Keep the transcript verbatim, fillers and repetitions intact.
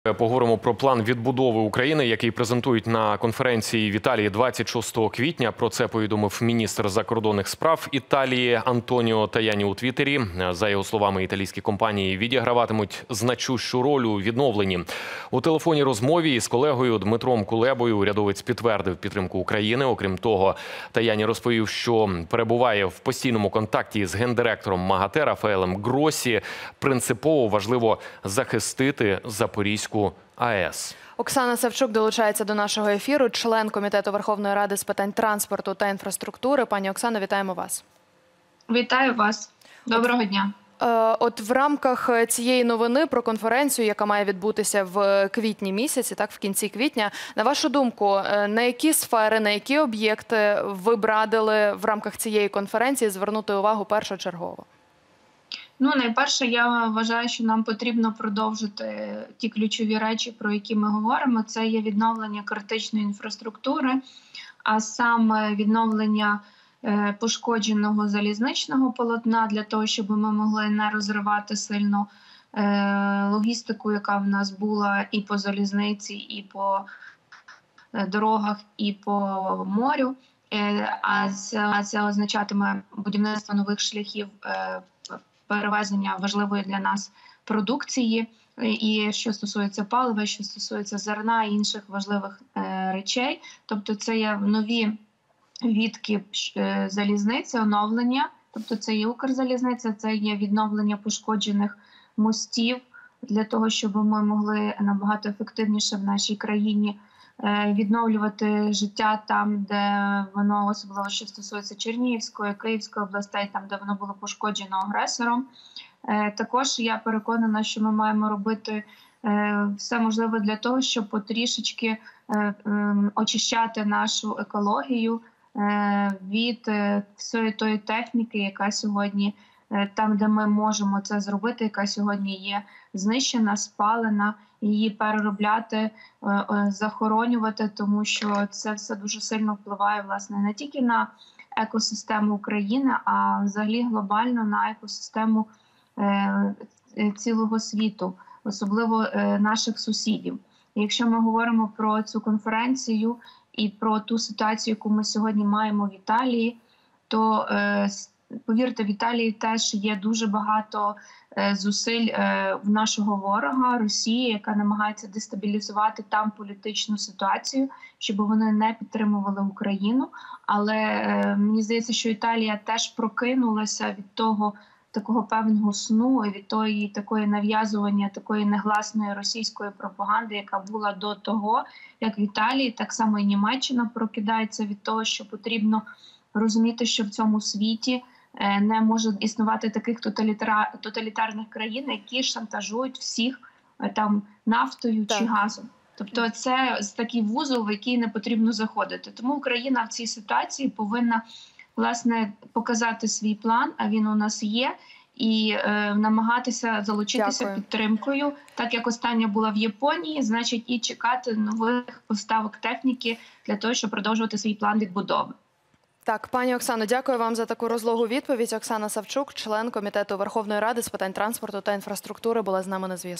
Поговоримо про план відбудови України, який презентують на конференції в Італії двадцять шостого квітня. Про це повідомив міністр закордонних справ Італії Антоніо Таяні у Твіттері. За його словами, італійські компанії відіграватимуть значущу роль у відновленні. У телефонній розмові із колегою Дмитром Кулебою урядовець підтвердив підтримку України. Окрім того, Таяні розповів, що перебуває в постійному контакті з гендиректором МАГАТЕ Рафаелем Гросі. Принципово важливо захистити Запорізьку АЕС. Оксана Савчук долучається до нашого ефіру, член Комітету Верховної Ради з питань транспорту та інфраструктури. Пані Оксано, вітаємо вас. Вітаю вас. Доброго дня. От в рамках цієї новини про конференцію, яка має відбутися в квітні місяці, так, в кінці квітня, на вашу думку, на які сфери, на які об'єкти ви б радили в рамках цієї конференції звернути увагу першочергово? Ну, найперше, я вважаю, що нам потрібно продовжити ті ключові речі, про які ми говоримо. Це є відновлення критичної інфраструктури, а саме відновлення е, пошкодженого залізничного полотна, для того, щоб ми могли не розривати сильно е, логістику, яка в нас була і по залізниці, і по е, дорогах, і по морю. Е, а це, це означатиме будівництво нових шляхів е, перевезення важливої для нас продукції, і що стосується палива, що стосується зерна і інших важливих е, речей. Тобто це є нові відки е, залізниці, оновлення, тобто це є Укрзалізниця, це є відновлення пошкоджених мостів для того, щоб ми могли набагато ефективніше в нашій країні е, відновлювати життя там, де воно, особливо що стосується Чернігівської, Київської областей, там, де воно було пошкоджено агресором. Е, також я переконана, що ми маємо робити е, все можливе для того, щоб потрішечки е, е, очищати нашу екологію е, від е, всієї тої техніки, яка сьогодні там, де ми можемо це зробити, яка сьогодні є знищена, спалена, її переробляти, захоронювати, тому що це все дуже сильно впливає, власне, не тільки на екосистему України, а взагалі глобально на екосистему цілого світу, особливо наших сусідів. І якщо ми говоримо про цю конференцію і про ту ситуацію, яку ми сьогодні маємо в Італії, то повірте, в Італії теж є дуже багато е, зусиль е, в нашого ворога Росії, яка намагається дестабілізувати там політичну ситуацію, щоб вони не підтримували Україну. Але е, мені здається, що Італія теж прокинулася від того такого певного сну, від тої такої нав'язування, такої негласної російської пропаганди, яка була до того, як в Італії, так само і Німеччина прокидається від того, що потрібно розуміти, що в цьому світі не може існувати таких тоталітарних країн, які шантажують всіх там нафтою так. чи газом. Тобто це такий вузол, в який не потрібно заходити. Тому Україна в цій ситуації повинна, власне, показати свій план, а він у нас є, і е, намагатися залучитися Дякую. підтримкою. Так як остання була в Японії, значить і чекати нових поставок техніки для того, щоб продовжувати свій план відбудови. Так, пані Оксано, дякую вам за таку розлогу відповідь. Оксана Савчук, член Комітету Верховної Ради з питань транспорту та інфраструктури, була з нами на зв'язку.